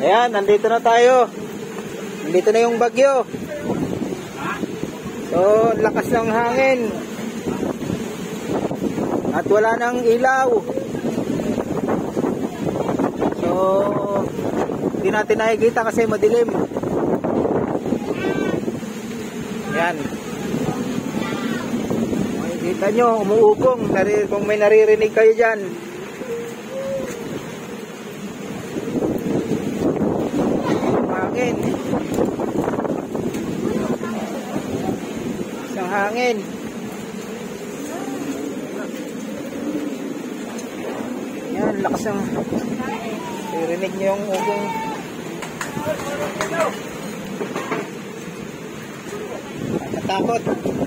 Ayan, nandito na tayo. Nandito na yung bagyo. So, lakas ng hangin. At wala nang ilaw. So, hindi natin nakikita kasi madilim. Ayan. Makikita nyo, umuugong. Kung may naririnig kayo dyan. Hangin. Isang hangin. Yan, lakas ng narinig nyo yung ugong. Natakot.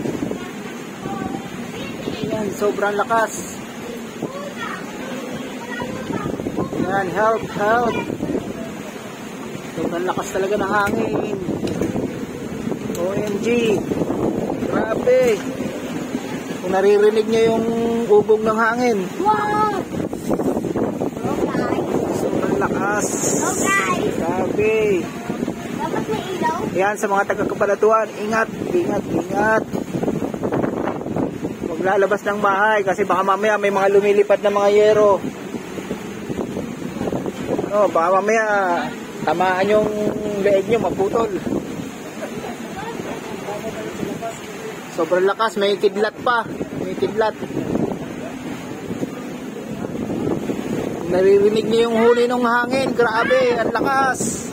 Yan, sobrang lakas. Yan, help, help. Sobrang lakas talaga ng hangin. OMG. Grabe. Kung naririnig nyo yung ugong ng hangin. Wow! Sobrang lakas. Grabe. Dapat may ilaw? Yan, sa mga taga-Cabanatuan, ingat, ingat, ingat. Huwag lalabas ng bahay kasi baka mamaya may mga lumilipad na mga yero. No, baka mamaya tamaan yung leeg nyo, maputol. Sobrang lakas, may kidlat pa. May kidlat. Naririnig niyo yung huni ng hangin. Grabe, ang lakas.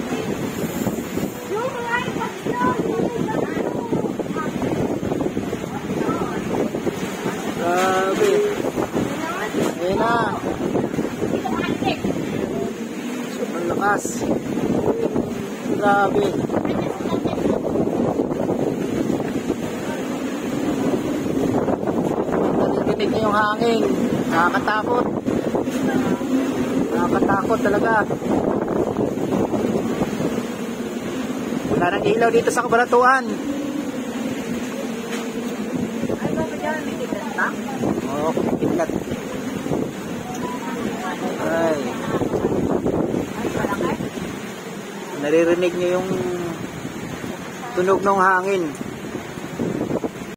Grabe. Ayan na. Sobrang lakas. Grabe. Naririnig niyo yung hangin. Nakakatakot. Nakakatakot talaga. Wala nang ilaw dito sa Cabanatuan. Ay, ba dyan? May kidlat ba? Oo, kidlat. Ay. Naririnig niyo yung tunog ng hangin.